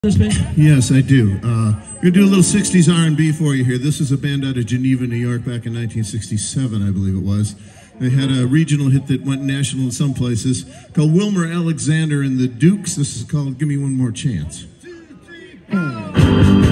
Yes, I do. We're going to do a little 60s R&B for you here. This is a band out of Geneva, New York, back in 1967, I believe it was. They had a regional hit that went national in some places called Wilmer, Alexander, and the Dukes. This is called Give Me One More Chance. 2, 3, 4.